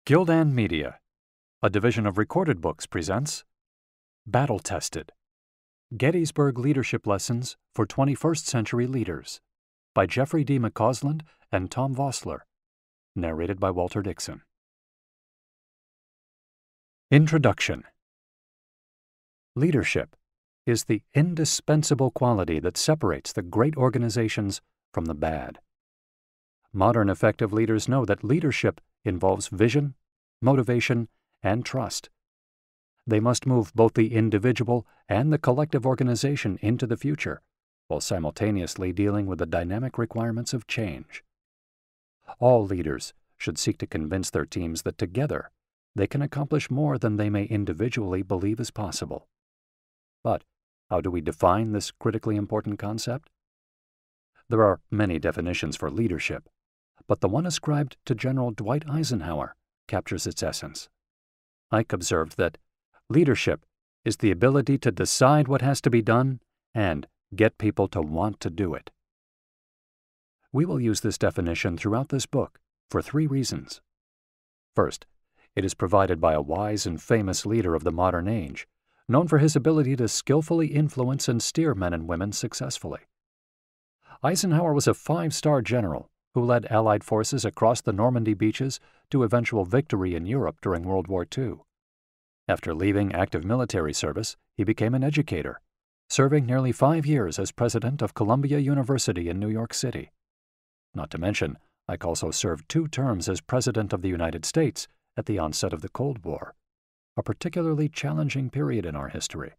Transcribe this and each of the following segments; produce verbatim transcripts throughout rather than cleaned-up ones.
Gildan Media, a division of Recorded Books, presents Battle Tested: Gettysburg Leadership Lessons for twenty-first Century Leaders by Jeffrey D. McCausland and Tom Vossler, narrated by Walter Dixon. Introduction. Leadership is the indispensable quality that separates the great organizations from the bad. Modern effective leaders know that leadership involves vision, motivation, and trust. They must move both the individual and the collective organization into the future, while simultaneously dealing with the dynamic requirements of change. All leaders should seek to convince their teams that together they can accomplish more than they may individually believe is possible. But how do we define this critically important concept? There are many definitions for leadership, but the one ascribed to General Dwight Eisenhower captures its essence. Ike observed that leadership is the ability to decide what has to be done and get people to want to do it. We will use this definition throughout this book for three reasons. First, it is provided by a wise and famous leader of the modern age, known for his ability to skillfully influence and steer men and women successfully. Eisenhower was a five-star general who led Allied forces across the Normandy beaches to eventual victory in Europe during World War Two. After leaving active military service, he became an educator, serving nearly five years as president of Columbia University in New York City. Not to mention, Ike also served two terms as President of the United States at the onset of the Cold War, a particularly challenging period in our history.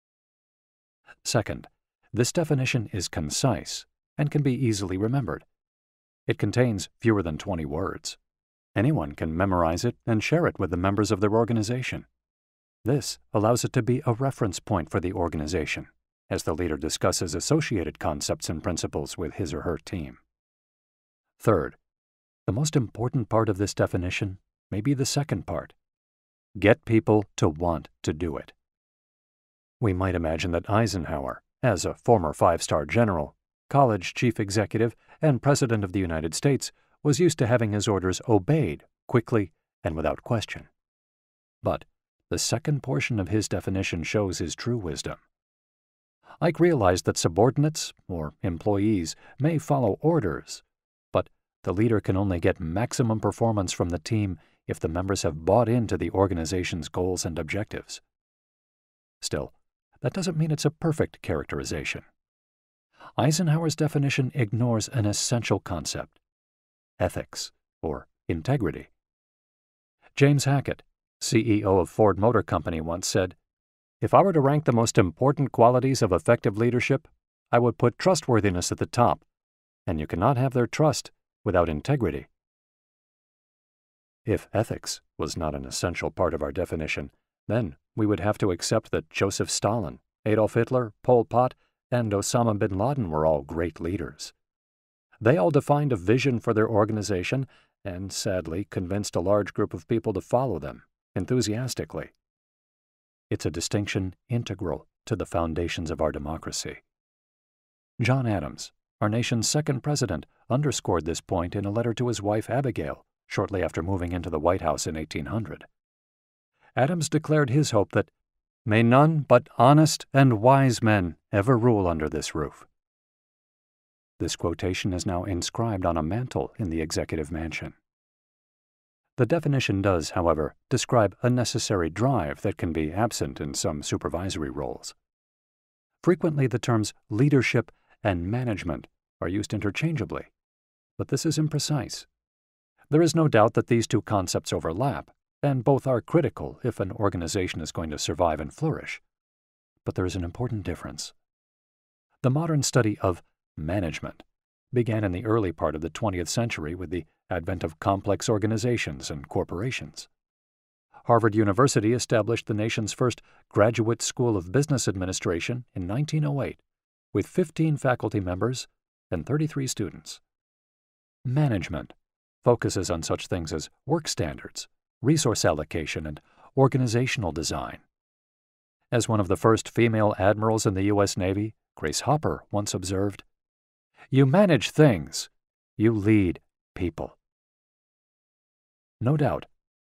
Second, this definition is concise and can be easily remembered. It contains fewer than twenty words. Anyone can memorize it and share it with the members of their organization. This allows it to be a reference point for the organization, as the leader discusses associated concepts and principles with his or her team. Third, the most important part of this definition may be the second part: get people to want to do it. We might imagine that Eisenhower, as a former five-star general, college chief executive, and President of the United States, was used to having his orders obeyed quickly and without question. But the second portion of his definition shows his true wisdom. Ike realized that subordinates, or employees, may follow orders, but the leader can only get maximum performance from the team if the members have bought into the organization's goals and objectives. Still, that doesn't mean it's a perfect characterization. Eisenhower's definition ignores an essential concept: ethics, or integrity. James Hackett, C E O of Ford Motor Company, once said, "If I were to rank the most important qualities of effective leadership, I would put trustworthiness at the top, and you cannot have their trust without integrity." If ethics was not an essential part of our definition, then we would have to accept that Joseph Stalin, Adolf Hitler, Pol Pot, and Osama bin Laden were all great leaders. They all defined a vision for their organization and, sadly, convinced a large group of people to follow them enthusiastically. It's a distinction integral to the foundations of our democracy. John Adams, our nation's second president, underscored this point in a letter to his wife Abigail shortly after moving into the White House in eighteen hundred. Adams declared his hope that "may none but honest and wise men ever rule under this roof." This quotation is now inscribed on a mantle in the Executive Mansion. The definition does, however, describe a necessary drive that can be absent in some supervisory roles. Frequently, the terms leadership and management are used interchangeably, but this is imprecise. There is no doubt that these two concepts overlap, and both are critical if an organization is going to survive and flourish. But there is an important difference. The modern study of management began in the early part of the twentieth century with the advent of complex organizations and corporations. Harvard University established the nation's first graduate school of business administration in nineteen oh eight, with fifteen faculty members and thirty-three students. Management focuses on such things as work standards, resource allocation, and organizational design. As one of the first female admirals in the U S Navy, Grace Hopper, once observed, "You manage things, you lead people." No doubt,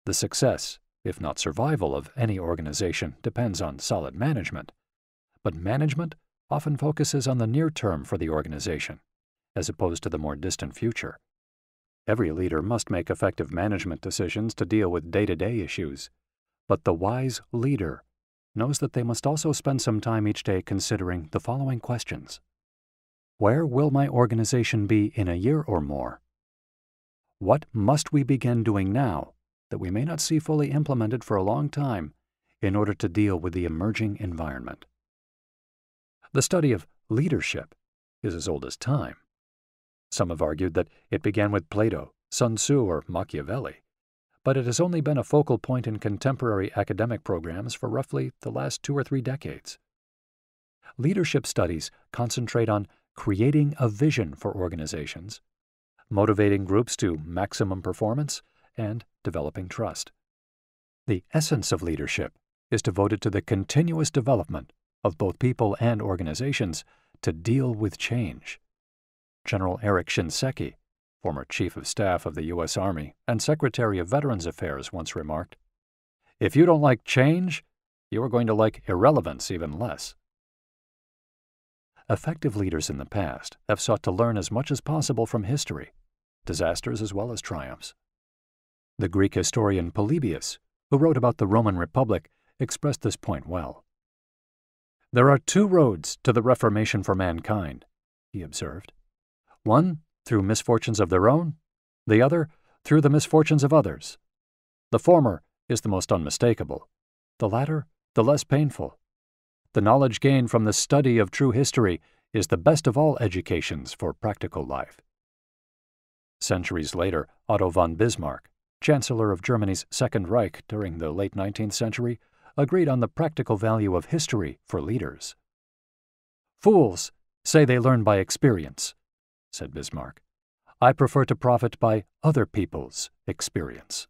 The success, if not survival, of any organization depends on solid management, but management often focuses on the near term for the organization, as opposed to the more distant future. Every leader must make effective management decisions to deal with day-to-day issues, but the wise leader knows that they must also spend some time each day considering the following questions. Where will my organization be in a year or more? What must we begin doing now that we may not see fully implemented for a long time in order to deal with the emerging environment? The study of leadership is as old as time. Some have argued that it began with Plato, Sun Tzu, or Machiavelli, but it has only been a focal point in contemporary academic programs for roughly the last two or three decades. Leadership studies concentrate on creating a vision for organizations, motivating groups to maximum performance, and developing trust. The essence of leadership is devoted to the continuous development of both people and organizations to deal with change. General Eric Shinseki, former Chief of Staff of the U S Army and Secretary of Veterans Affairs, once remarked, "If you don't like change, you are going to like irrelevance even less." Effective leaders in the past have sought to learn as much as possible from history, disasters as well as triumphs. The Greek historian Polybius, who wrote about the Roman Republic, expressed this point well. "There are two roads to the reformation for mankind," he observed. "One through misfortunes of their own, the other through the misfortunes of others. The former is the most unmistakable, the latter the less painful. The knowledge gained from the study of true history is the best of all educations for practical life." Centuries later, Otto von Bismarck, Chancellor of Germany's Second Reich during the late nineteenth century, agreed on the practical value of history for leaders. "Fools say they learn by experience," said Bismarck. "I prefer to profit by other people's experience."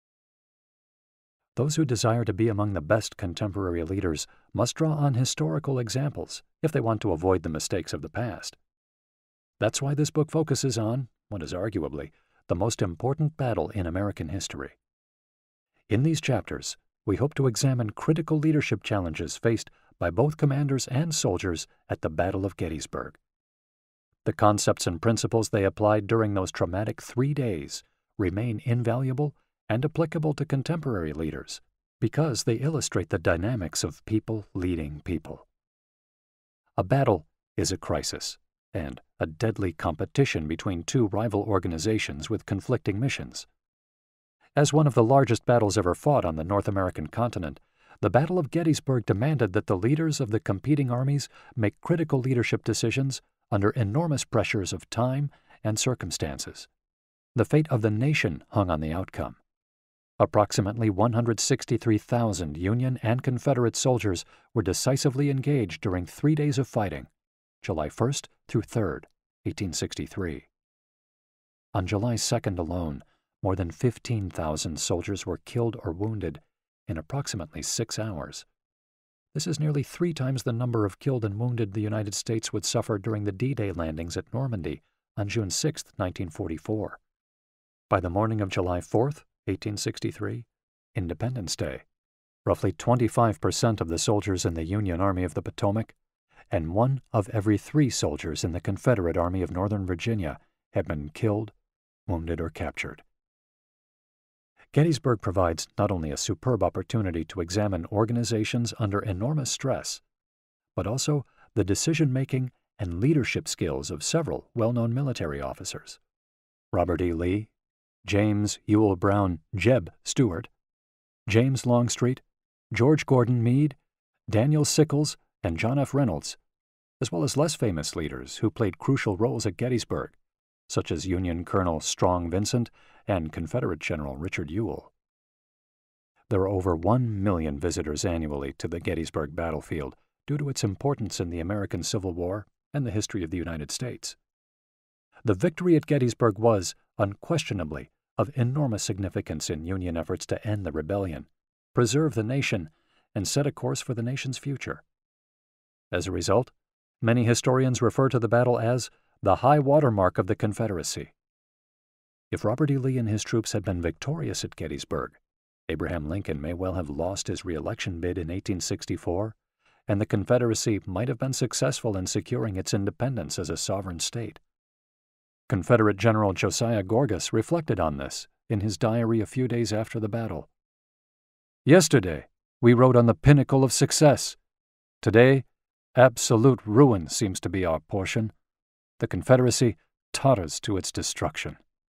Those who desire to be among the best contemporary leaders must draw on historical examples if they want to avoid the mistakes of the past. That's why this book focuses on what is arguably the most important battle in American history. In these chapters, we hope to examine critical leadership challenges faced by both commanders and soldiers at the Battle of Gettysburg. The concepts and principles they applied during those traumatic three days remain invaluable and applicable to contemporary leaders because they illustrate the dynamics of people leading people. A battle is a crisis and a deadly competition between two rival organizations with conflicting missions. As one of the largest battles ever fought on the North American continent, the Battle of Gettysburg demanded that the leaders of the competing armies make critical leadership decisions under enormous pressures of time and circumstances. The fate of the nation hung on the outcome. Approximately one hundred sixty-three thousand Union and Confederate soldiers were decisively engaged during three days of fighting, July first through third, eighteen sixty-three. On July second alone, more than fifteen thousand soldiers were killed or wounded in approximately six hours. This is nearly three times the number of killed and wounded the United States would suffer during the D-Day landings at Normandy on June sixth, nineteen forty-four. By the morning of July fourth, eighteen sixty-three, Independence Day, roughly twenty-five percent of the soldiers in the Union Army of the Potomac and one of every three soldiers in the Confederate Army of Northern Virginia had been killed, wounded, or captured. Gettysburg provides not only a superb opportunity to examine organizations under enormous stress, but also the decision-making and leadership skills of several well-known military officers: Robert E. Lee, James Ewell Brown Jeb Stuart, James Longstreet, George Gordon Meade, Daniel Sickles, and John F. Reynolds, as well as less famous leaders who played crucial roles at Gettysburg, such as Union Colonel Strong Vincent and Confederate General Richard Ewell. There are over one million visitors annually to the Gettysburg battlefield due to its importance in the American Civil War and the history of the United States. The victory at Gettysburg was, unquestionably, of enormous significance in Union efforts to end the rebellion, preserve the nation, and set a course for the nation's future. As a result, many historians refer to the battle as the high water mark of the Confederacy. If Robert E. Lee and his troops had been victorious at Gettysburg, Abraham Lincoln may well have lost his re-election bid in eighteen sixty-four, and the Confederacy might have been successful in securing its independence as a sovereign state. Confederate General Josiah Gorgas reflected on this in his diary a few days after the battle. "Yesterday, we rode on the pinnacle of success. Today, absolute ruin seems to be our portion. The Confederacy totters to its destruction."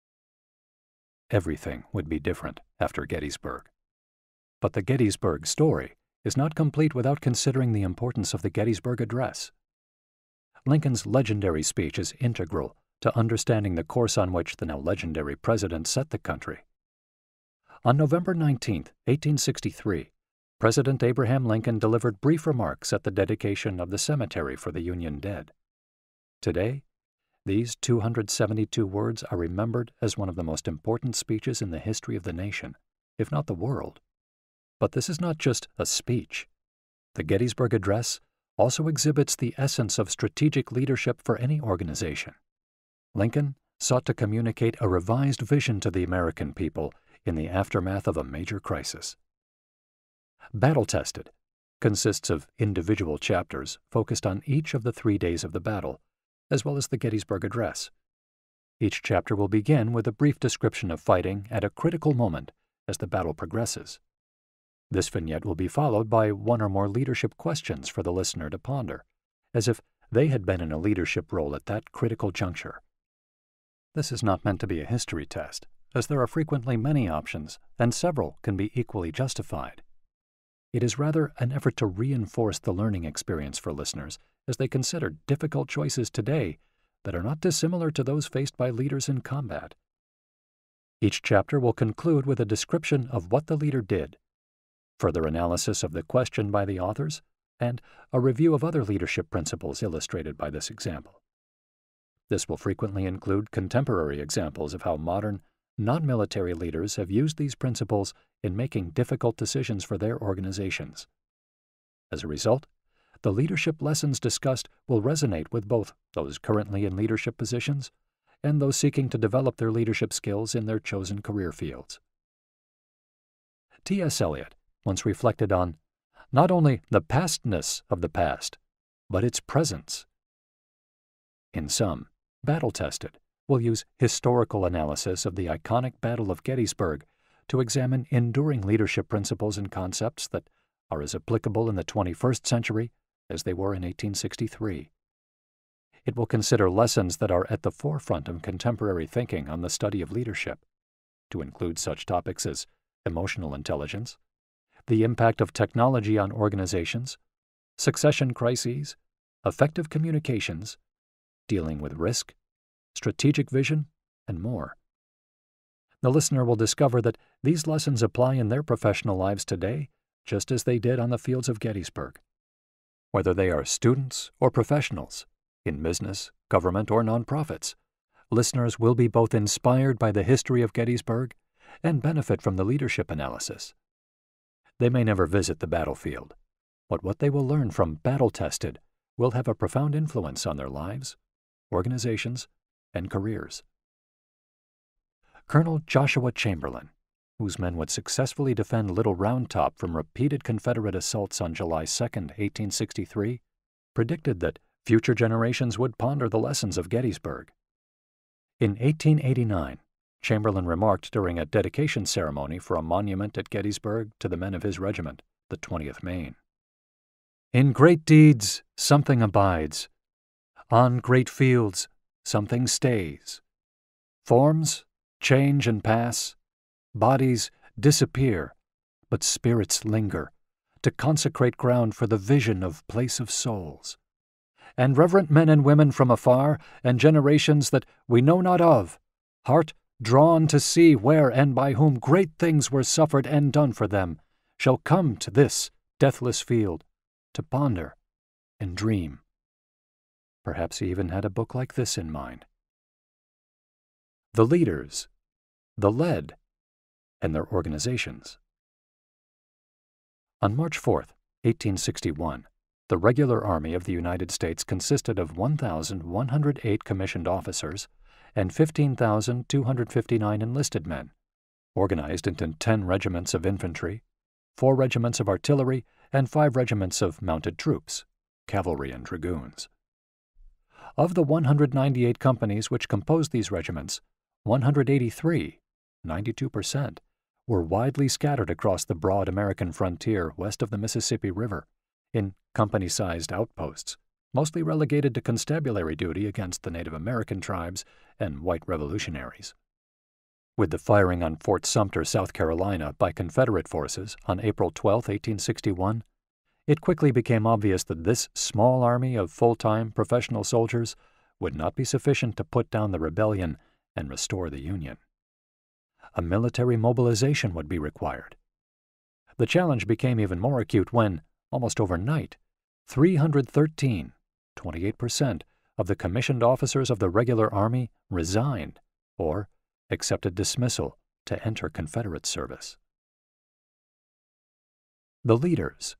Everything would be different after Gettysburg. But the Gettysburg story is not complete without considering the importance of the Gettysburg Address. Lincoln's legendary speech is integral to understanding the course on which the now legendary president set the country. On November nineteenth, eighteen sixty-three, President Abraham Lincoln delivered brief remarks at the dedication of the cemetery for the Union dead. Today, these two hundred seventy-two words are remembered as one of the most important speeches in the history of the nation, if not the world. But this is not just a speech. The Gettysburg Address also exhibits the essence of strategic leadership for any organization. Lincoln sought to communicate a revised vision to the American people in the aftermath of a major crisis. Battle-Tested consists of individual chapters focused on each of the three days of the battle, as well as the Gettysburg Address. Each chapter will begin with a brief description of fighting at a critical moment as the battle progresses. This vignette will be followed by one or more leadership questions for the listener to ponder, as if they had been in a leadership role at that critical juncture. This is not meant to be a history test, as there are frequently many options, and several can be equally justified. It is rather an effort to reinforce the learning experience for listeners as they consider difficult choices today that are not dissimilar to those faced by leaders in combat. Each chapter will conclude with a description of what the leader did, further analysis of the question by the authors, and a review of other leadership principles illustrated by this example. This will frequently include contemporary examples of how modern, non-military leaders have used these principles in making difficult decisions for their organizations. As a result, the leadership lessons discussed will resonate with both those currently in leadership positions and those seeking to develop their leadership skills in their chosen career fields. T S Eliot once reflected on not only the pastness of the past, but its presence. In sum, Battle-Tested will use historical analysis of the iconic Battle of Gettysburg to examine enduring leadership principles and concepts that are as applicable in the twenty-first century as they were in eighteen sixty-three. It will consider lessons that are at the forefront of contemporary thinking on the study of leadership, to include such topics as emotional intelligence, the impact of technology on organizations, succession crises, effective communications, dealing with risk, strategic vision, and more. The listener will discover that these lessons apply in their professional lives today just as they did on the fields of Gettysburg. Whether they are students or professionals, in business, government, or nonprofits, listeners will be both inspired by the history of Gettysburg and benefit from the leadership analysis. They may never visit the battlefield, but what they will learn from Battle-Tested will have a profound influence on their lives, organizations, and careers. Colonel Joshua Chamberlain, whose men would successfully defend Little Round Top from repeated Confederate assaults on July second, eighteen sixty-three, predicted that future generations would ponder the lessons of Gettysburg. In eighteen eighty-nine, Chamberlain remarked during a dedication ceremony for a monument at Gettysburg to the men of his regiment, the twentieth Maine, "In great deeds something abides. On great fields something stays. Forms change and pass, bodies disappear, but spirits linger, to consecrate ground for the vision of place of souls. And reverent men and women from afar, and generations that we know not of, heart drawn to see where and by whom great things were suffered and done for them, shall come to this deathless field, to ponder and dream." Perhaps he even had a book like this in mind. The leaders, the led, and their organizations. On March fourth, eighteen sixty-one, the regular Army of the United States consisted of one thousand one hundred eight commissioned officers and fifteen thousand two hundred fifty-nine enlisted men, organized into ten regiments of infantry, four regiments of artillery, and five regiments of mounted troops, cavalry and dragoons. Of the one hundred ninety-eight companies which composed these regiments, one hundred eighty-three, ninety-two percent, were widely scattered across the broad American frontier west of the Mississippi River, in company-sized outposts, mostly relegated to constabulary duty against the Native American tribes and white revolutionaries. With the firing on Fort Sumter, South Carolina, by Confederate forces on April twelfth, eighteen sixty-one, it quickly became obvious that this small army of full-time professional soldiers would not be sufficient to put down the rebellion and restore the Union. A military mobilization would be required. The challenge became even more acute when, almost overnight, three hundred thirteen, twenty-eight percent, of the commissioned officers of the regular army resigned or accepted dismissal to enter Confederate service. The leaders.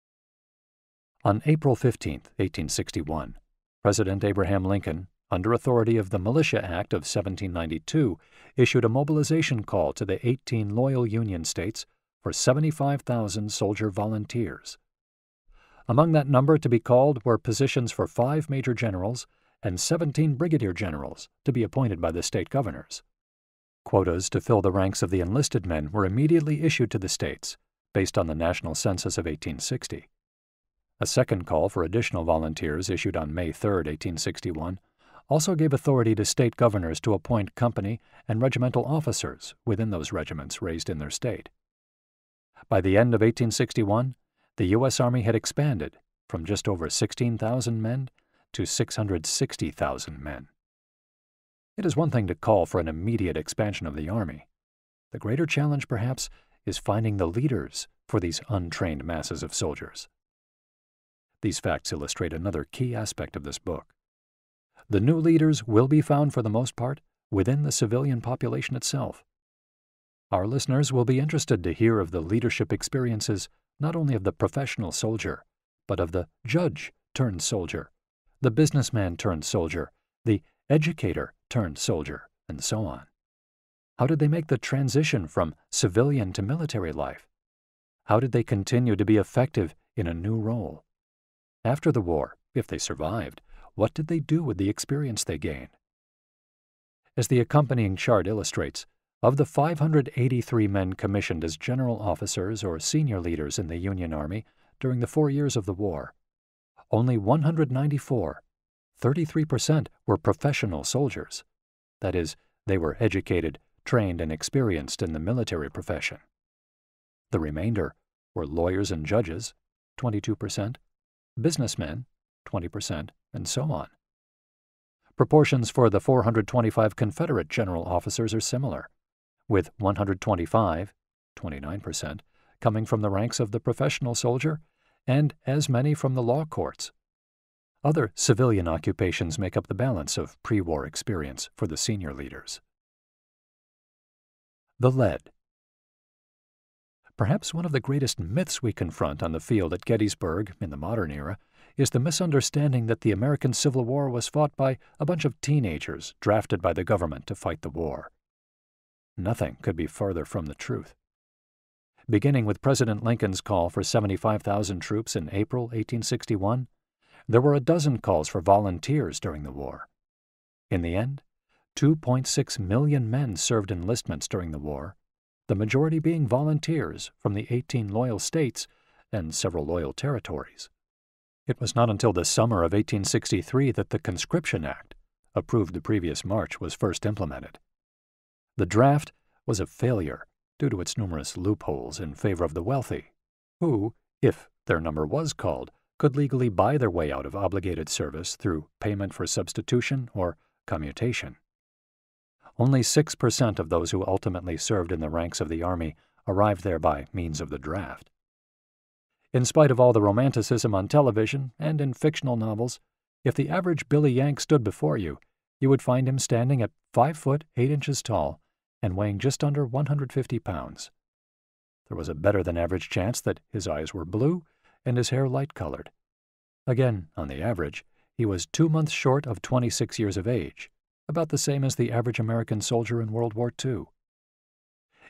On April fifteenth, eighteen sixty-one, President Abraham Lincoln, under authority of the Militia Act of seventeen ninety-two, issued a mobilization call to the eighteen loyal Union states for seventy-five thousand soldier volunteers. Among that number to be called were positions for five major generals and seventeen brigadier generals to be appointed by the state governors. Quotas to fill the ranks of the enlisted men were immediately issued to the states, based on the national census of eighteen sixty. A second call for additional volunteers issued on May third, eighteen sixty-one, also gave authority to state governors to appoint company and regimental officers within those regiments raised in their state. By the end of eighteen sixty-one, the U S Army had expanded from just over sixteen thousand men to six hundred sixty thousand men. It is one thing to call for an immediate expansion of the Army. The greater challenge, perhaps, is finding the leaders for these untrained masses of soldiers. These facts illustrate another key aspect of this book. The new leaders will be found, for the most part, within the civilian population itself. Our listeners will be interested to hear of the leadership experiences not only of the professional soldier, but of the judge-turned-soldier, the businessman-turned-soldier, the educator-turned-soldier, and so on. How did they make the transition from civilian to military life? How did they continue to be effective in a new role? After the war, if they survived, what did they do with the experience they gained? As the accompanying chart illustrates, of the five hundred eighty-three men commissioned as general officers or senior leaders in the Union Army during the four years of the war, only one hundred ninety-four, thirty-three percent, were professional soldiers. That is, they were educated, trained, and experienced in the military profession. The remainder were lawyers and judges, twenty-two percent, businessmen, twenty percent, and so on. Proportions for the four hundred twenty-five Confederate general officers are similar, with one hundred twenty-five, twenty-nine percent, coming from the ranks of the professional soldier and as many from the law courts. Other civilian occupations make up the balance of pre-war experience for the senior leaders. The lead. Perhaps one of the greatest myths we confront on the field at Gettysburg in the modern era is the misunderstanding that the American Civil War was fought by a bunch of teenagers drafted by the government to fight the war. Nothing could be further from the truth. Beginning with President Lincoln's call for seventy-five thousand troops in April eighteen sixty-one, there were a dozen calls for volunteers during the war. In the end, two point six million men served enlistments during the war, the majority being volunteers from the eighteen loyal states and several loyal territories. It was not until the summer of eighteen sixty-three that the Conscription Act, approved the previous March, was first implemented. The draft was a failure due to its numerous loopholes in favor of the wealthy, who, if their number was called, could legally buy their way out of obligated service through payment for substitution or commutation. Only six percent of those who ultimately served in the ranks of the Army arrived there by means of the draft. In spite of all the romanticism on television and in fictional novels, if the average Billy Yank stood before you, you would find him standing at five foot eight inches tall and weighing just under one hundred fifty pounds. There was a better-than-average chance that his eyes were blue and his hair light-colored. Again, on the average, he was two months short of twenty-six years of age, about the same as the average American soldier in World War Two.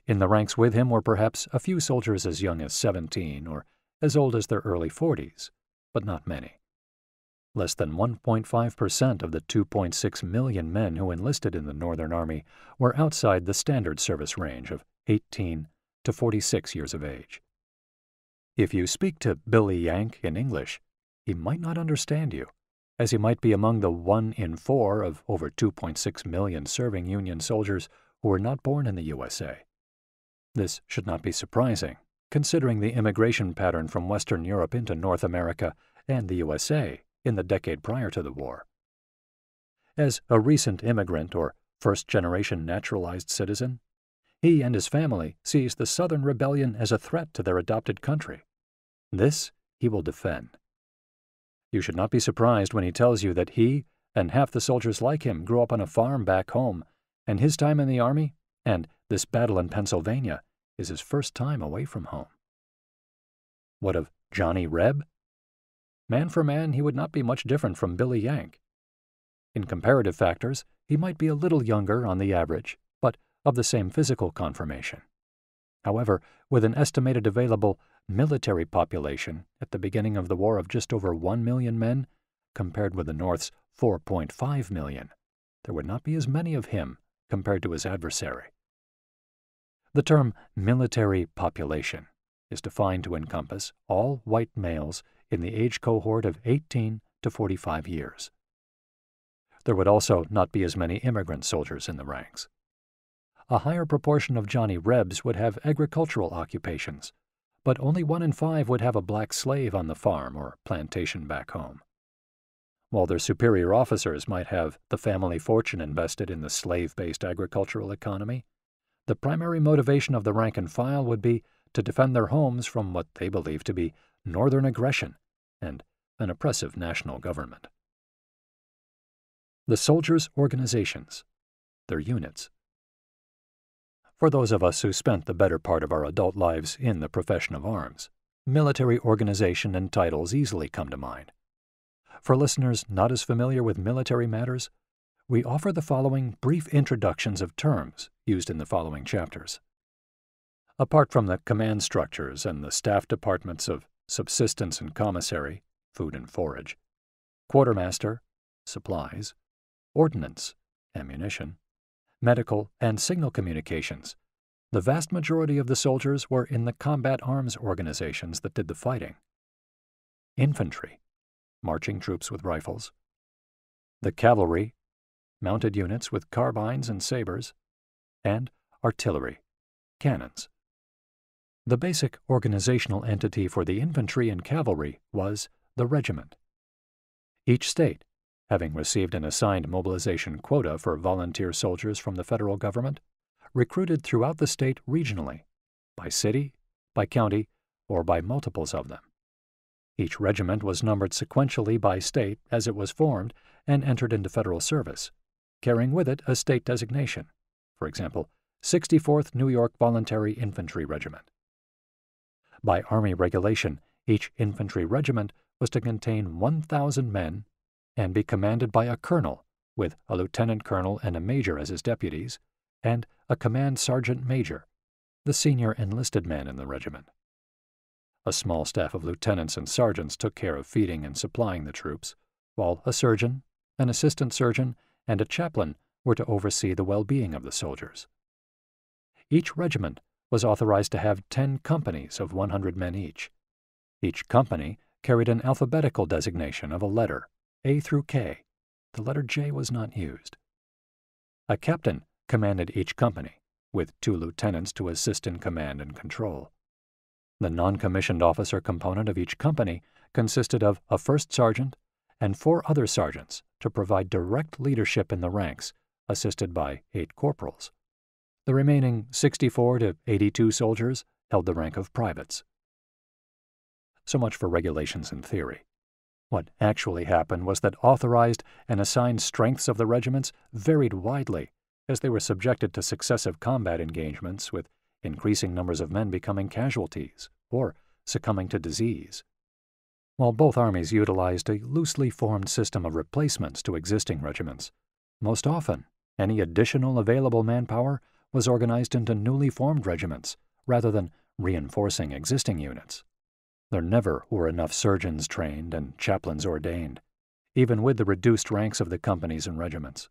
In the ranks with him were perhaps a few soldiers as young as seventeen or as old as their early forties, but not many. Less than one point five percent of the two point six million men who enlisted in the Northern Army were outside the standard service range of eighteen to forty-six years of age. If you speak to Billy Yank in English, he might not understand you, as he might be among the one in four of over two point six million serving Union soldiers who were not born in the U S A. This should not be surprising, considering the immigration pattern from Western Europe into North America and the U S A in the decade prior to the war. As a recent immigrant or first-generation naturalized citizen, he and his family sees the Southern Rebellion as a threat to their adopted country. This he will defend. You should not be surprised when he tells you that he and half the soldiers like him grew up on a farm back home, and his time in the Army and this battle in Pennsylvania is his first time away from home. What of Johnny Reb? Man for man, he would not be much different from Billy Yank. In comparative factors, he might be a little younger on the average, but of the same physical conformation. However, with an estimated available military population at the beginning of the war of just over one million men, compared with the North's four point five million, there would not be as many of him compared to his adversary. The term military population is defined to encompass all white males in the age cohort of eighteen to forty-five years. There would also not be as many immigrant soldiers in the ranks. A higher proportion of Johnny Rebs would have agricultural occupations, but only one in five would have a black slave on the farm or plantation back home. While their superior officers might have the family fortune invested in the slave-based agricultural economy, the primary motivation of the rank and file would be to defend their homes from what they believe to be Northern aggression and an oppressive national government. The soldiers' organizations, their units. For those of us who spent the better part of our adult lives in the profession of arms, military organization and titles easily come to mind. For listeners not as familiar with military matters, we offer the following brief introductions of terms used in the following chapters. Apart from the command structures and the staff departments of subsistence and commissary, food and forage, quartermaster, supplies, ordnance, ammunition, medical, and signal communications, the vast majority of the soldiers were in the combat arms organizations that did the fighting. Infantry, marching troops with rifles. The cavalry, mounted units with carbines and sabers. And artillery, cannons. The basic organizational entity for the infantry and cavalry was the regiment. Each state, having received an assigned mobilization quota for volunteer soldiers from the federal government, recruited throughout the state regionally, by city, by county, or by multiples of them. Each regiment was numbered sequentially by state as it was formed and entered into federal service, carrying with it a state designation, for example, sixty-fourth New York Voluntary Infantry Regiment. By Army regulation, each infantry regiment was to contain one thousand men and be commanded by a colonel, with a lieutenant colonel and a major as his deputies, and a command sergeant major, the senior enlisted man in the regiment. A small staff of lieutenants and sergeants took care of feeding and supplying the troops, while a surgeon, an assistant surgeon, and a chaplain were to oversee the well-being of the soldiers. Each regiment was authorized to have ten companies of one hundred men each. Each company carried an alphabetical designation of a letter, A through K. The letter J was not used. A captain commanded each company, with two lieutenants to assist in command and control. The non-commissioned officer component of each company consisted of a first sergeant and four other sergeants to provide direct leadership in the ranks, assisted by eight corporals. The remaining sixty-four to eighty-two soldiers held the rank of privates. So much for regulations in theory. What actually happened was that authorized and assigned strengths of the regiments varied widely as they were subjected to successive combat engagements, with increasing numbers of men becoming casualties or succumbing to disease. While both armies utilized a loosely formed system of replacements to existing regiments, most often any additional available manpower was organized into newly formed regiments rather than reinforcing existing units. There never were enough surgeons trained and chaplains ordained, even with the reduced ranks of the companies and regiments.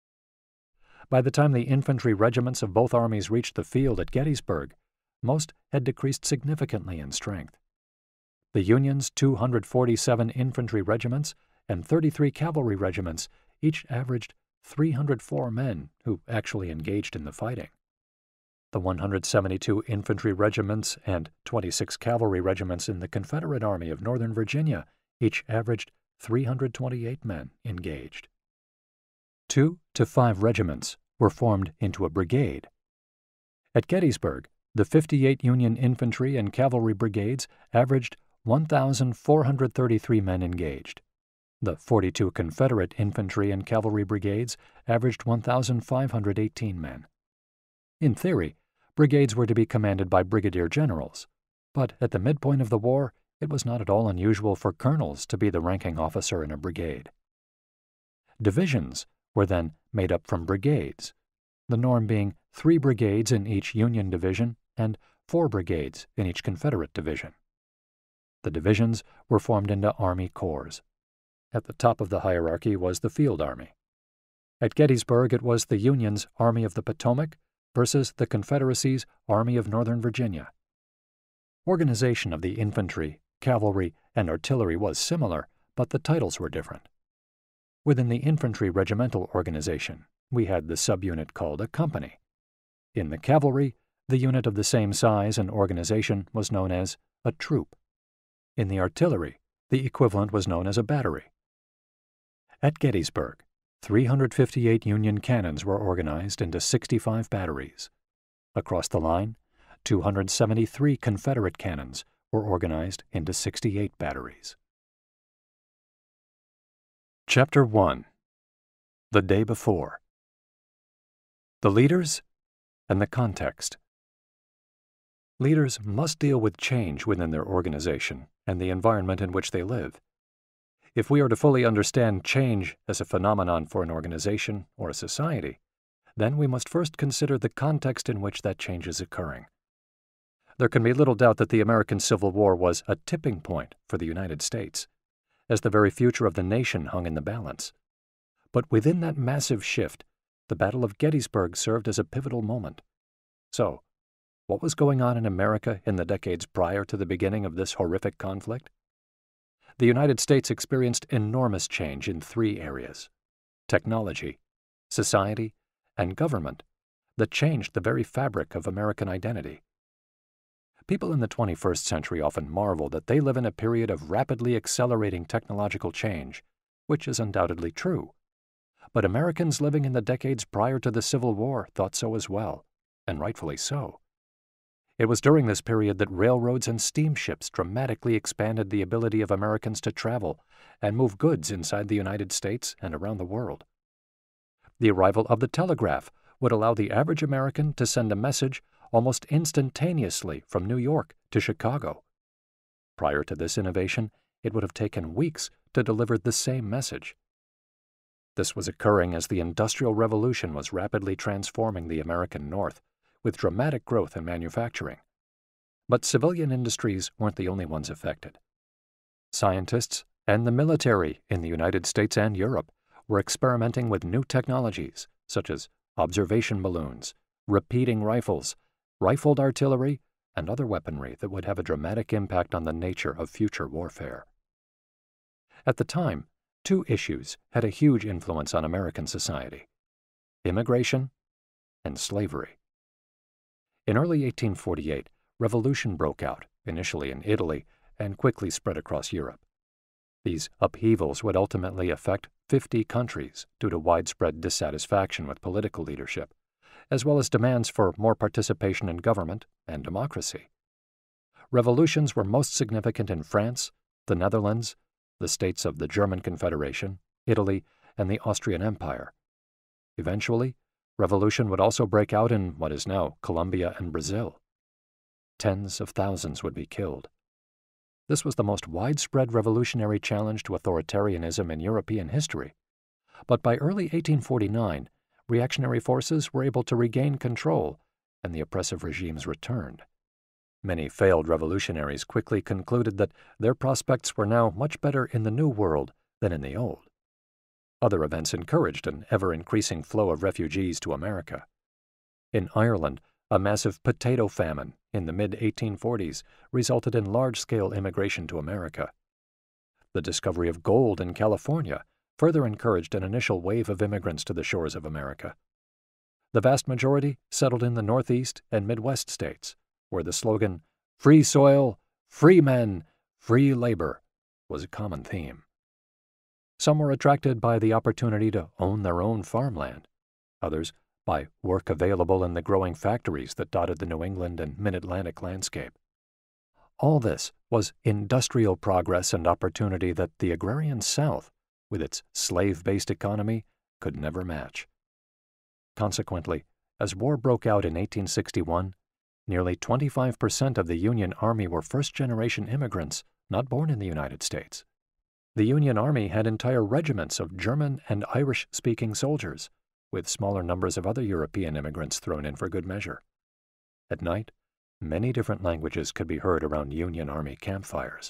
By the time the infantry regiments of both armies reached the field at Gettysburg, most had decreased significantly in strength. The Union's two hundred forty-seven infantry regiments and thirty-three cavalry regiments each averaged three hundred four men who actually engaged in the fighting. The one hundred seventy-two infantry regiments and twenty-six cavalry regiments in the Confederate Army of Northern Virginia each averaged three hundred twenty-eight men engaged. Two to five regiments were formed into a brigade. At Gettysburg, the fifty-eight Union infantry and cavalry brigades averaged one thousand four hundred thirty-three men engaged. The forty-two Confederate infantry and cavalry brigades averaged one thousand five hundred eighteen men. In theory, brigades were to be commanded by brigadier generals, but at the midpoint of the war, it was not at all unusual for colonels to be the ranking officer in a brigade. Divisions were then made up from brigades, the norm being three brigades in each Union division and four brigades in each Confederate division. The divisions were formed into Army corps. At the top of the hierarchy was the Field Army. At Gettysburg, it was the Union's Army of the Potomac versus the Confederacy's Army of Northern Virginia. Organization of the infantry, cavalry, and artillery was similar, but the titles were different. Within the infantry regimental organization, we had the subunit called a company. In the cavalry, the unit of the same size and organization was known as a troop. In the artillery, the equivalent was known as a battery. At Gettysburg, three hundred fifty-eight Union cannons were organized into sixty-five batteries. Across the line, two hundred seventy-three Confederate cannons were organized into sixty-eight batteries. Chapter one. The Day Before. The Leaders and the Context. Leaders must deal with change within their organization and the environment in which they live. If we are to fully understand change as a phenomenon for an organization or a society, then we must first consider the context in which that change is occurring. There can be little doubt that the American Civil War was a tipping point for the United States, as the very future of the nation hung in the balance. But within that massive shift, the Battle of Gettysburg served as a pivotal moment. So, what was going on in America in the decades prior to the beginning of this horrific conflict? The United States experienced enormous change in three areas: technology, society, and government that changed the very fabric of American identity. People in the twenty-first century often marvel that they live in a period of rapidly accelerating technological change, which is undoubtedly true. But Americans living in the decades prior to the Civil War thought so as well, and rightfully so. It was during this period that railroads and steamships dramatically expanded the ability of Americans to travel and move goods inside the United States and around the world. The arrival of the telegraph would allow the average American to send a message almost instantaneously from New York to Chicago. Prior to this innovation, it would have taken weeks to deliver the same message. This was occurring as the Industrial Revolution was rapidly transforming the American North, with dramatic growth in manufacturing. But civilian industries weren't the only ones affected. Scientists and the military in the United States and Europe were experimenting with new technologies such as observation balloons, repeating rifles, rifled artillery, and other weaponry that would have a dramatic impact on the nature of future warfare. At the time, two issues had a huge influence on American society: immigration and slavery. In early eighteen forty-eight, revolution broke out, initially in Italy, and quickly spread across Europe. These upheavals would ultimately affect fifty countries due to widespread dissatisfaction with political leadership, as well as demands for more participation in government and democracy. Revolutions were most significant in France, the Netherlands, the states of the German Confederation, Italy, and the Austrian Empire. Eventually, revolution would also break out in what is now Colombia and Brazil. Tens of thousands would be killed. This was the most widespread revolutionary challenge to authoritarianism in European history. But by early eighteen forty-nine, reactionary forces were able to regain control, and the oppressive regimes returned. Many failed revolutionaries quickly concluded that their prospects were now much better in the New World than in the Old. Other events encouraged an ever-increasing flow of refugees to America. In Ireland, a massive potato famine in the mid eighteen forties resulted in large-scale immigration to America. The discovery of gold in California further encouraged an initial wave of immigrants to the shores of America. The vast majority settled in the Northeast and Midwest states, where the slogan, "Free soil, free men, free labor," was a common theme. Some were attracted by the opportunity to own their own farmland, others by work available in the growing factories that dotted the New England and Mid-Atlantic landscape. All this was industrial progress and opportunity that the agrarian South, with its slave-based economy, could never match. Consequently, as war broke out in eighteen sixty-one, nearly twenty-five percent of the Union Army were first-generation immigrants not born in the United States. The Union Army had entire regiments of German and Irish-speaking soldiers, with smaller numbers of other European immigrants thrown in for good measure. At night, many different languages could be heard around Union Army campfires.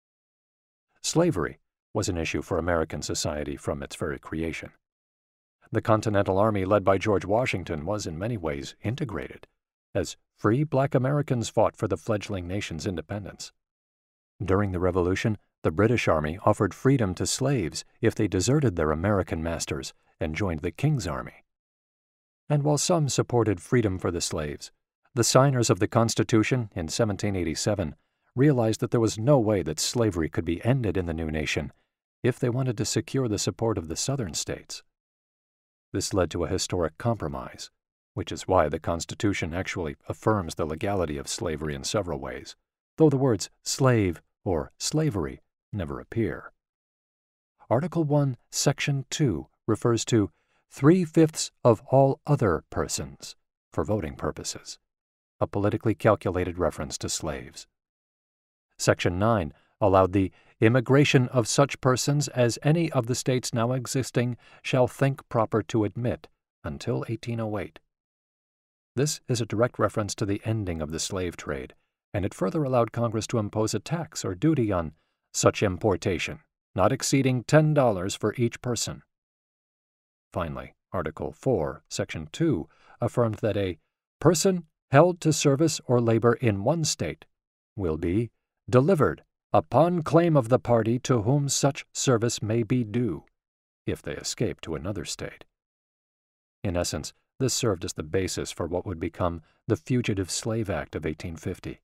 Slavery was an issue for American society from its very creation. The Continental Army led by George Washington was in many ways integrated, as free black Americans fought for the fledgling nation's independence. During the Revolution, the British Army offered freedom to slaves if they deserted their American masters and joined the King's Army. And while some supported freedom for the slaves, the signers of the Constitution in seventeen eighty-seven realized that there was no way that slavery could be ended in the new nation if they wanted to secure the support of the Southern states. This led to a historic compromise, which is why the Constitution actually affirms the legality of slavery in several ways, though the words slave or slavery never appear. Article one, Section two refers to three-fifths of all other persons for voting purposes, a politically calculated reference to slaves. Section nine allowed the immigration of such persons as any of the states now existing shall think proper to admit until eighteen oh eight. This is a direct reference to the ending of the slave trade, and it further allowed Congress to impose a tax or duty on such importation, not exceeding ten dollars for each person. Finally, Article four, Section two affirmed that a person held to service or labor in one state will be delivered upon claim of the party to whom such service may be due, if they escape to another state. In essence, this served as the basis for what would become the Fugitive Slave Act of eighteen fifty.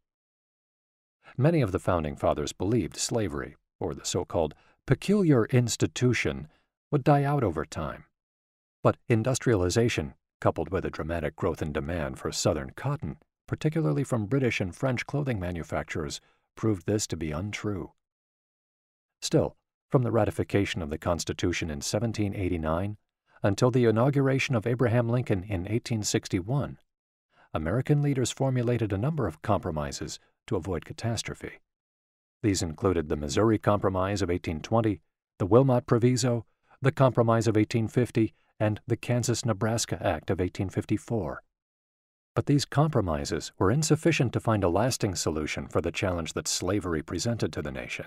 Many of the Founding Fathers believed slavery, or the so-called peculiar institution, would die out over time. But industrialization, coupled with a dramatic growth in demand for Southern cotton, particularly from British and French clothing manufacturers, proved this to be untrue. Still, from the ratification of the Constitution in seventeen eighty-nine until the inauguration of Abraham Lincoln in eighteen sixty-one, American leaders formulated a number of compromises to avoid catastrophe. These included the Missouri Compromise of eighteen twenty, the Wilmot Proviso, the Compromise of eighteen fifty, and the Kansas-Nebraska Act of eighteen fifty-four. But these compromises were insufficient to find a lasting solution for the challenge that slavery presented to the nation.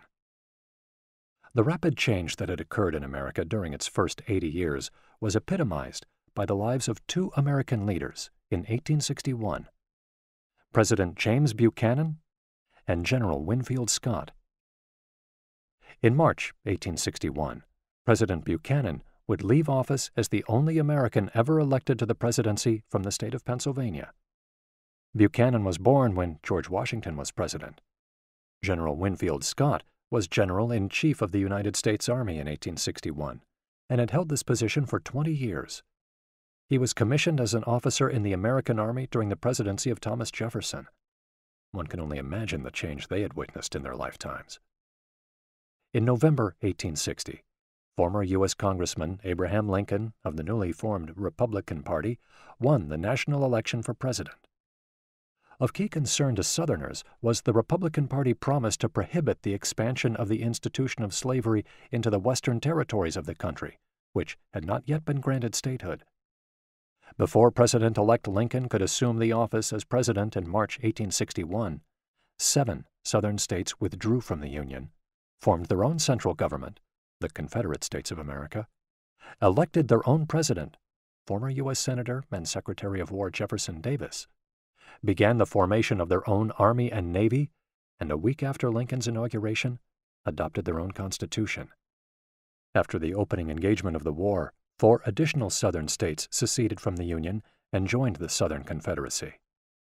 The rapid change that had occurred in America during its first eighty years was epitomized by the lives of two American leaders in eighteen sixty-one, President James Buchanan and General Winfield Scott. In March eighteen sixty-one, President Buchanan would leave office as the only American ever elected to the presidency from the state of Pennsylvania. Buchanan was born when George Washington was president. General Winfield Scott was General-in-Chief of the United States Army in eighteen sixty-one and had held this position for twenty years. He was commissioned as an officer in the American Army during the presidency of Thomas Jefferson. One can only imagine the change they had witnessed in their lifetimes. In November eighteen sixty, former U S Congressman Abraham Lincoln of the newly formed Republican Party won the national election for president. Of key concern to Southerners was the Republican Party promise to prohibit the expansion of the institution of slavery into the western territories of the country, which had not yet been granted statehood. Before President-elect Lincoln could assume the office as president in March eighteen sixty-one, seven Southern states withdrew from the Union, formed their own central government, the Confederate States of America, elected their own president, former U S Senator and Secretary of War Jefferson Davis, began the formation of their own Army and Navy, and a week after Lincoln's inauguration, adopted their own Constitution. After the opening engagement of the war, four additional Southern states seceded from the Union and joined the Southern Confederacy.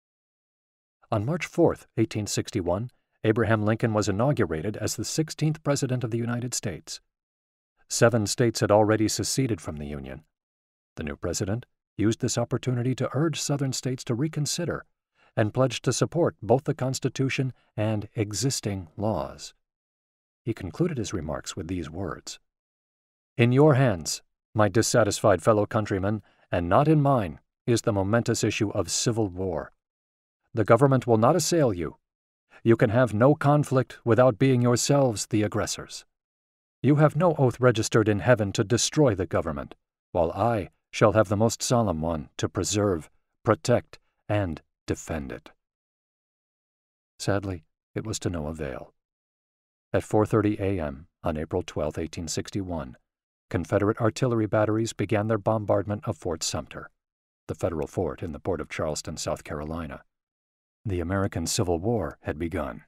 On March fourth, eighteen sixty-one, Abraham Lincoln was inaugurated as the sixteenth President of the United States. Seven states had already seceded from the Union. The new president used this opportunity to urge Southern states to reconsider and pledged to support both the Constitution and existing laws. He concluded his remarks with these words: "In your hands, my dissatisfied fellow countrymen, and not in mine, is the momentous issue of civil war. The government will not assail you. You can have no conflict without being yourselves the aggressors. You have no oath registered in heaven to destroy the government, while I shall have the most solemn one to preserve, protect, and defend it." Sadly, it was to no avail. At four thirty a m on April twelfth, eighteen sixty-one, Confederate artillery batteries began their bombardment of Fort Sumter, the federal fort in the port of Charleston, South Carolina. The American Civil War had begun.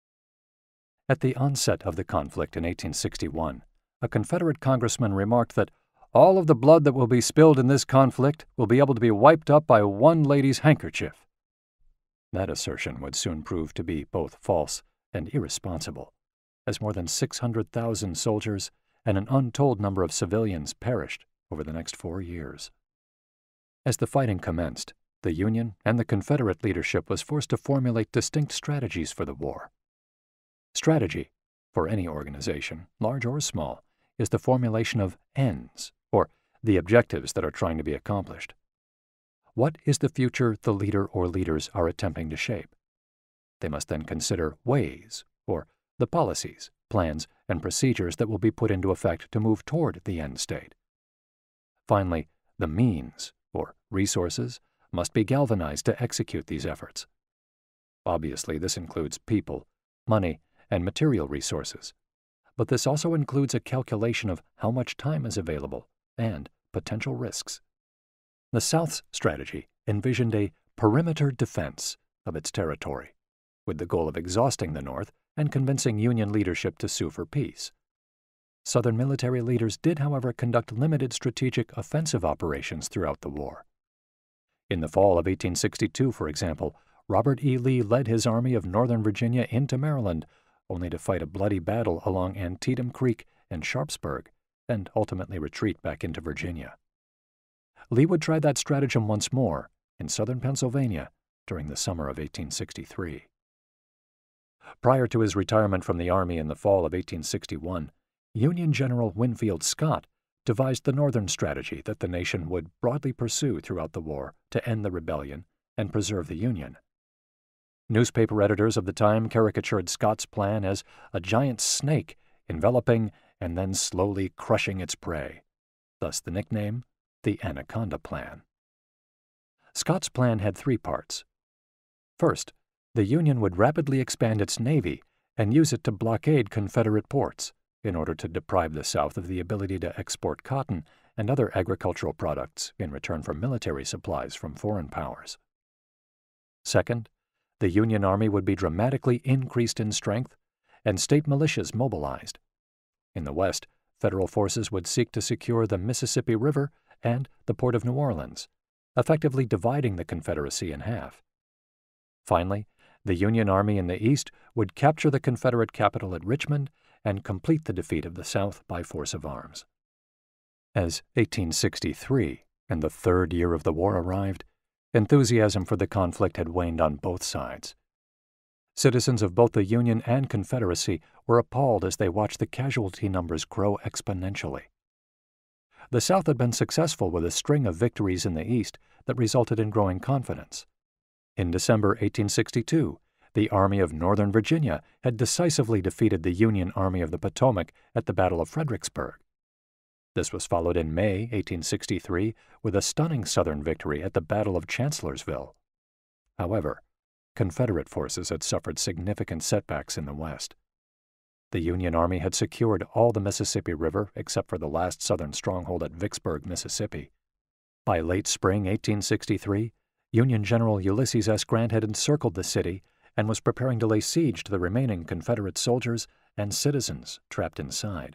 At the onset of the conflict in eighteen sixty-one, a Confederate congressman remarked that all of the blood that will be spilled in this conflict will be able to be wiped up by one lady's handkerchief. That assertion would soon prove to be both false and irresponsible, as more than six hundred thousand soldiers and an untold number of civilians perished over the next four years. As the fighting commenced, the Union and the Confederate leadership was forced to formulate distinct strategies for the war. Strategy, for any organization, large or small, is the formulation of ends, or the objectives that are trying to be accomplished. What is the future the leader or leaders are attempting to shape? They must then consider ways, or the policies, plans, and procedures that will be put into effect to move toward the end state. Finally, the means, or resources, must be galvanized to execute these efforts. Obviously, this includes people, money, and material resources, but this also includes a calculation of how much time is available and potential risks. The South's strategy envisioned a perimeter defense of its territory, with the goal of exhausting the North and convincing Union leadership to sue for peace. Southern military leaders did, however, conduct limited strategic offensive operations throughout the war. In the fall of eighteen sixty-two, for example, Robert E. Lee led his Army of Northern Virginia into Maryland, only to fight a bloody battle along Antietam Creek and Sharpsburg, and ultimately retreat back into Virginia. Lee would try that stratagem once more in southern Pennsylvania during the summer of eighteen sixty-three. Prior to his retirement from the Army in the fall of eighteen sixty-one, Union General Winfield Scott devised the Northern strategy that the nation would broadly pursue throughout the war to end the rebellion and preserve the Union. Newspaper editors of the time caricatured Scott's plan as a giant snake enveloping and then slowly crushing its prey, thus the nickname, the Anaconda Plan. Scott's plan had three parts. First, the Union would rapidly expand its navy and use it to blockade Confederate ports in order to deprive the South of the ability to export cotton and other agricultural products in return for military supplies from foreign powers. Second, the Union Army would be dramatically increased in strength and state militias mobilized. In the West, federal forces would seek to secure the Mississippi River and the port of New Orleans, effectively dividing the Confederacy in half. Finally, the Union Army in the East would capture the Confederate capital at Richmond and complete the defeat of the South by force of arms. As eighteen sixty-three and the third year of the war arrived, enthusiasm for the conflict had waned on both sides. Citizens of both the Union and Confederacy were appalled as they watched the casualty numbers grow exponentially. The South had been successful with a string of victories in the East that resulted in growing confidence. In December eighteen sixty-two, the Army of Northern Virginia had decisively defeated the Union Army of the Potomac at the Battle of Fredericksburg. This was followed in May eighteen sixty-three with a stunning Southern victory at the Battle of Chancellorsville. However, Confederate forces had suffered significant setbacks in the West. The Union Army had secured all the Mississippi River except for the last Southern stronghold at Vicksburg, Mississippi. By late spring eighteen sixty-three, Union General Ulysses S. Grant had encircled the city and was preparing to lay siege to the remaining Confederate soldiers and citizens trapped inside.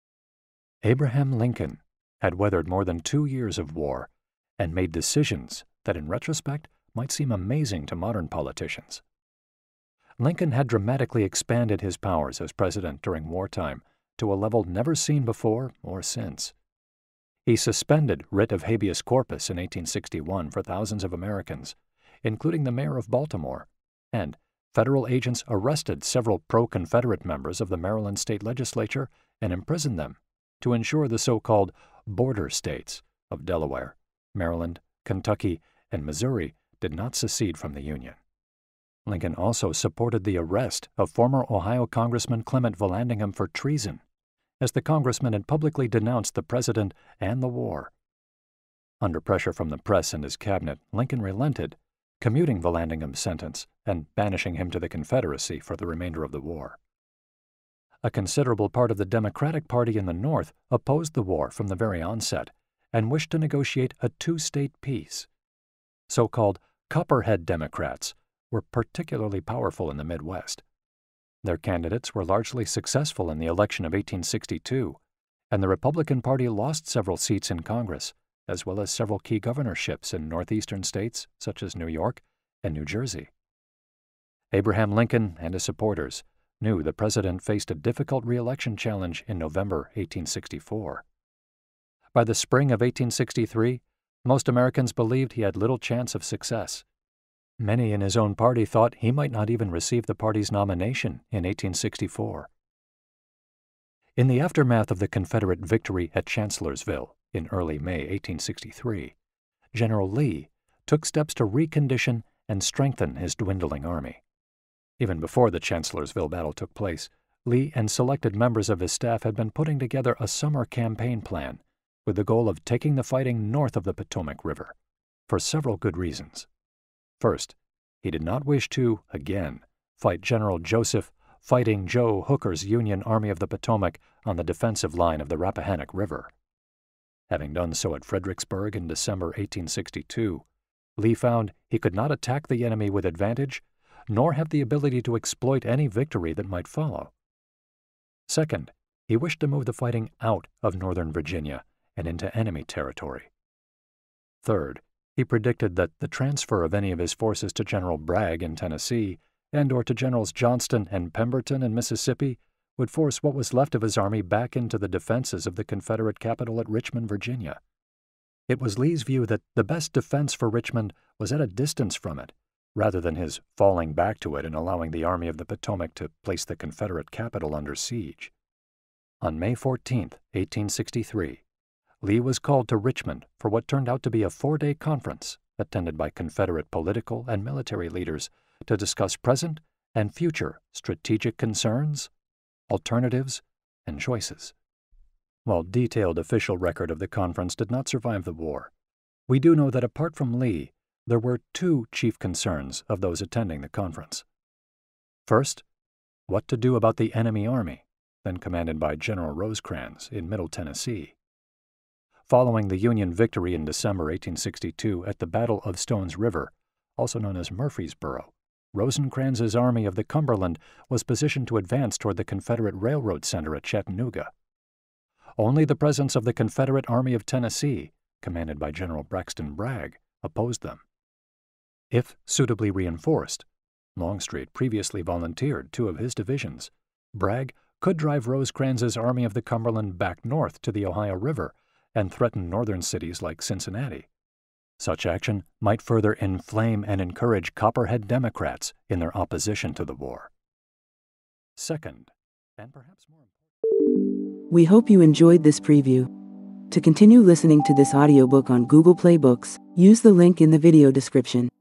Abraham Lincoln had weathered more than two years of war and made decisions that in retrospect might seem amazing to modern politicians. Lincoln had dramatically expanded his powers as president during wartime to a level never seen before or since. He suspended writ of habeas corpus in eighteen sixty-one for thousands of Americans, including the mayor of Baltimore, and federal agents arrested several pro-Confederate members of the Maryland state legislature and imprisoned them to ensure the so-called border states of Delaware, Maryland, Kentucky, and Missouri did not secede from the Union. Lincoln also supported the arrest of former Ohio Congressman Clement Vallandigham for treason, as the congressman had publicly denounced the president and the war. Under pressure from the press and his cabinet, Lincoln relented, commuting Vallandigham's sentence and banishing him to the Confederacy for the remainder of the war. A considerable part of the Democratic Party in the North opposed the war from the very onset and wished to negotiate a two-state peace. So-called Copperhead Democrats were particularly powerful in the Midwest. Their candidates were largely successful in the election of eighteen sixty-two, and the Republican Party lost several seats in Congress, as well as several key governorships in northeastern states such as New York and New Jersey. Abraham Lincoln and his supporters knew the president faced a difficult re-election challenge in November eighteen sixty-four. By the spring of eighteen sixty-three, most Americans believed he had little chance of success. Many in his own party thought he might not even receive the party's nomination in eighteen sixty-four. In the aftermath of the Confederate victory at Chancellorsville in early May eighteen sixty-three, General Lee took steps to recondition and strengthen his dwindling army. Even before the Chancellorsville battle took place, Lee and selected members of his staff had been putting together a summer campaign plan with the goal of taking the fighting north of the Potomac River, for several good reasons. First, he did not wish to, again, fight General Joseph Fighting Joe Hooker's Union Army of the Potomac on the defensive line of the Rappahannock River. Having done so at Fredericksburg in December eighteen sixty-two, Lee found he could not attack the enemy with advantage, nor have the ability to exploit any victory that might follow. Second, he wished to move the fighting out of northern Virginia and into enemy territory. Third, he predicted that the transfer of any of his forces to General Bragg in Tennessee and or to Generals Johnston and Pemberton in Mississippi would force what was left of his army back into the defenses of the Confederate capital at Richmond, Virginia. It was Lee's view that the best defense for Richmond was at a distance from it, rather than his falling back to it and allowing the Army of the Potomac to place the Confederate capital under siege. On May fourteenth, eighteen sixty-three, Lee was called to Richmond for what turned out to be a four-day conference attended by Confederate political and military leaders to discuss present and future strategic concerns, alternatives, and choices. While detailed official record of the conference did not survive the war, we do know that apart from Lee, there were two chief concerns of those attending the conference. First, what to do about the enemy army, then commanded by General Rosecrans in Middle Tennessee. Following the Union victory in December eighteen sixty-two at the Battle of Stone's River, also known as Murfreesboro, Rosecrans's Army of the Cumberland was positioned to advance toward the Confederate Railroad Center at Chattanooga. Only the presence of the Confederate Army of Tennessee, commanded by General Braxton Bragg, opposed them. If suitably reinforced, Longstreet previously volunteered two of his divisions, Bragg could drive Rosecrans's Army of the Cumberland back north to the Ohio River and threaten northern cities like Cincinnati. Such action might further inflame and encourage Copperhead Democrats in their opposition to the war. Second, and perhaps more important, we hope you enjoyed this preview. To continue listening to this audiobook on Google Play Books, use the link in the video description.